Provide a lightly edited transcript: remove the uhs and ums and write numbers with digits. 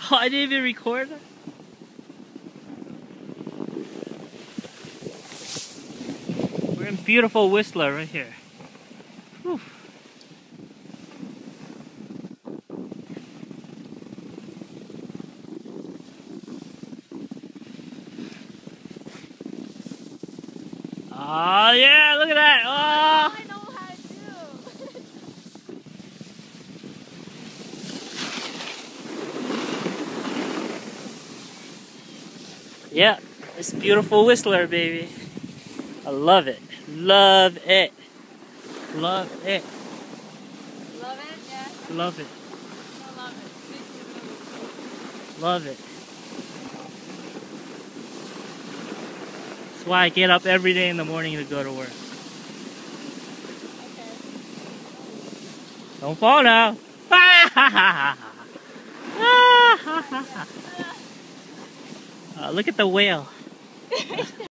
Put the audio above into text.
Oh, I didn't even record that. We're in beautiful Whistler right here. Whew. Oh yeah, look at that! Oh. I know how to do. Yeah, it's beautiful Whistler, baby. I love it. Love it. Love it. Love it? Yeah. Love it. I love it. Makes me really Love it. That's why I get up every day in the morning to go to work. okay. Don't fall now. Look at the whale.